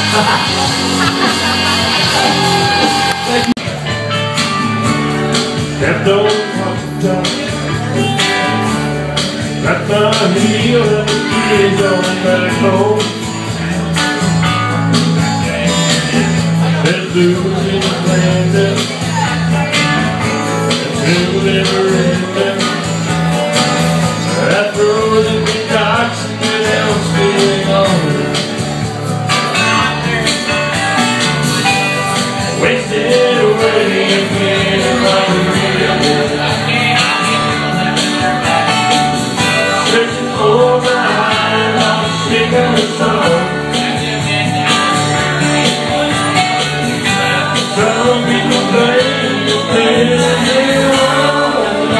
That don't come down. Got the heel and the kids on back home. There's blues in the blender, there's blue never ending. That frozen concoction that else feeling on. Wasted away again in my real. Searching for my eyes, I'm singing a song. Some people blame the pain they wrong.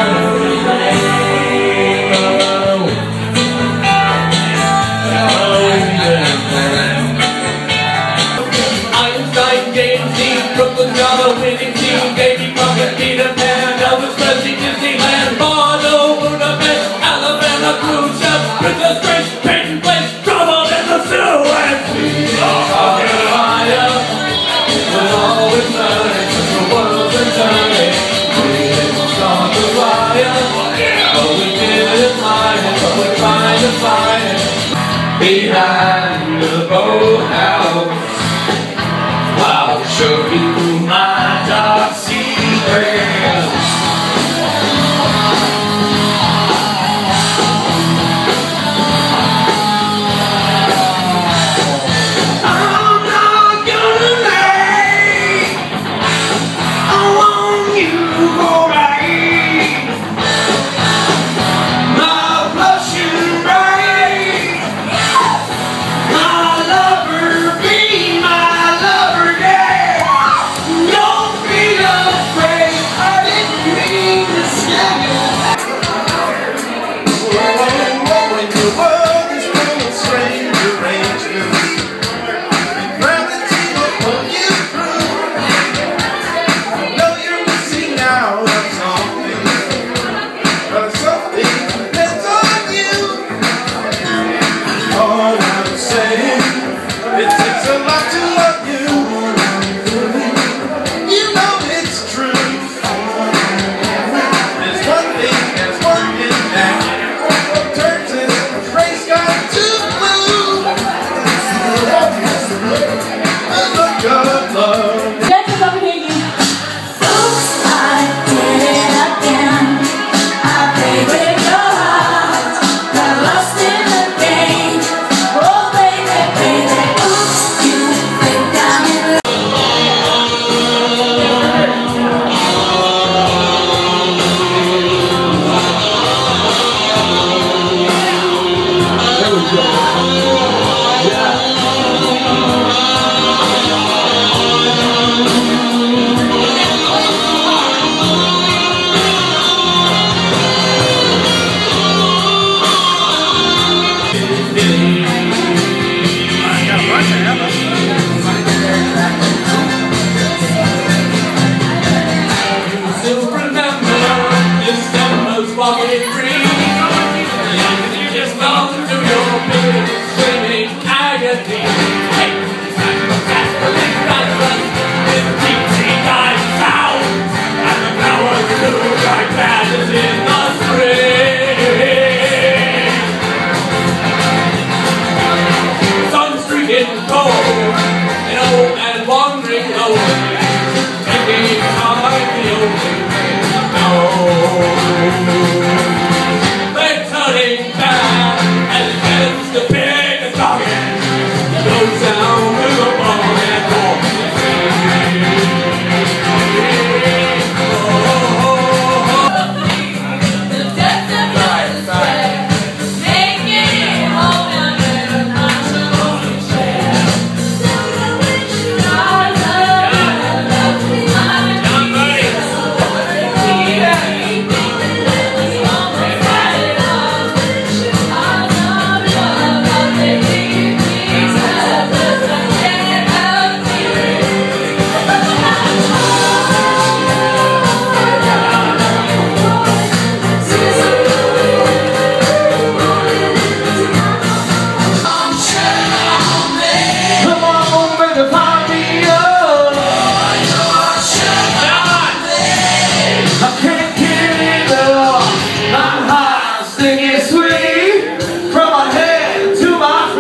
Einstein, James Dean, Brooklyn Java, winning team, baby pocket, Peter Pan, Elvis Presley, Disneyland, Bono, Budapest, Alabama, cruise ship, Princess Grace, Peyton Place, trouble in the Suez. We are higher, we're always learning, since the world's been turning. We didn't start the fire, but we didn't find it, but we're trying to find it. Behind the boathouse, I'll show you my dark secrets. I'm not gonna lie, I want you for right. My blushing bride, my lover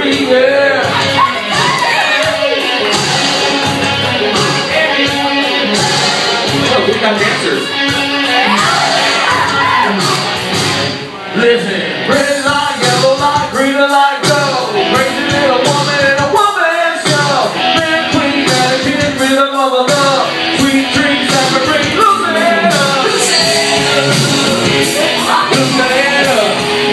yeah. Oh, we got dancers. Listen, red like, yellow like, green like gold. Crazy little woman in a woman's show. Man, queen, got a kid, rhythm of a love. Sweet dreams that can bring losing it up. Losing it up.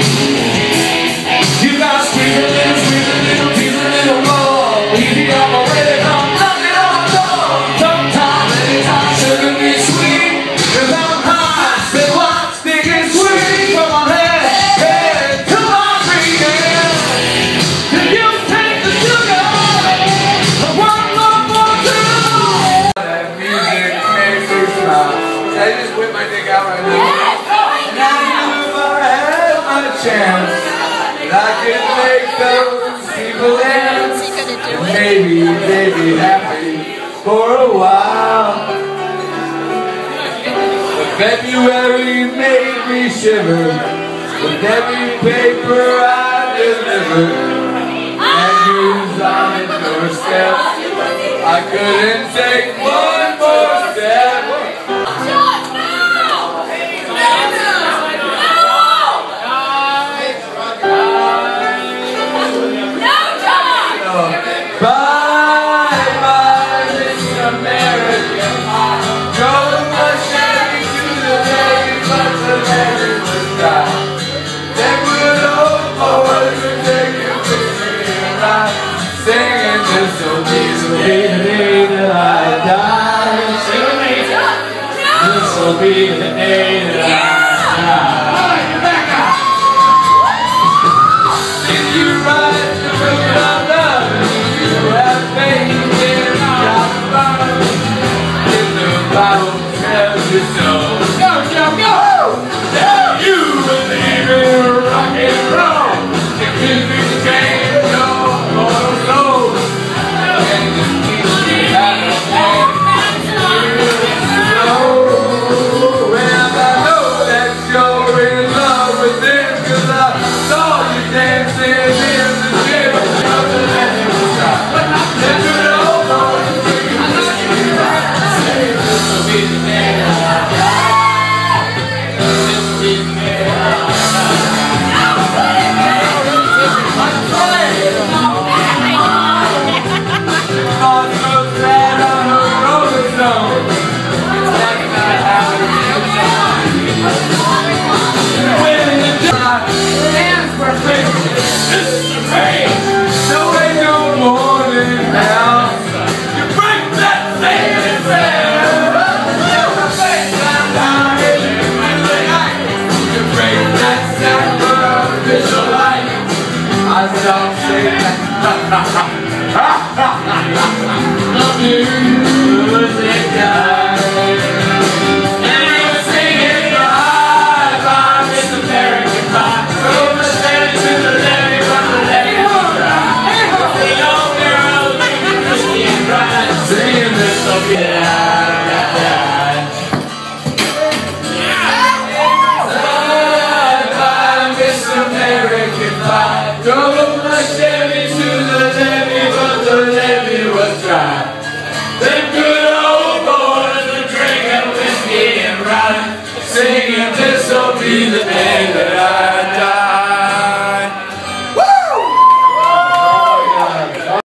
You got sweet little piece of little love. Easy on my way to come, knocking on my door. Sometimes, anytime, sugar be sweet. 'Cause I'm high, say what, sticking sweet from my head. I just whipped my dick out right now. And I knew if I had my chance that I could make those people dance. And maybe they'd be happy for a while. But February made me shiver with every paper I delivered. And news on the doorstep, I couldn't take one more step. Bye-bye, Miss America. Drove my Chevy to the lake, but the lady was dry. Them good old boys would take you with me and ride, singing this will be the day that I die. This will be the day that I die. Did you ride the road of love? Bible tells you so. Go, go, go! Now you believe in rock and roll. The music change your mortal soul. And the music has a name. And I know that you're in love with him, 'cause I saw you dancing in the gym. Love you, music guy. And you're singing bye-bye, Miss American Pie. From the steady to the levee, from the levee to the dry. The old girl looking crispy and dry, singing this will be the bye-bye, Miss American Pie. Drove my Chevy to the levee, but the levee was dry. Them good old boys were drinking whiskey and rye, singing this'll be the day that